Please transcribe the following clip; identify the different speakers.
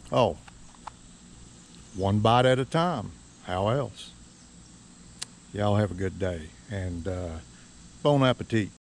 Speaker 1: Oh, one bite at a time. How else? Y'all have a good day, and bon appetit.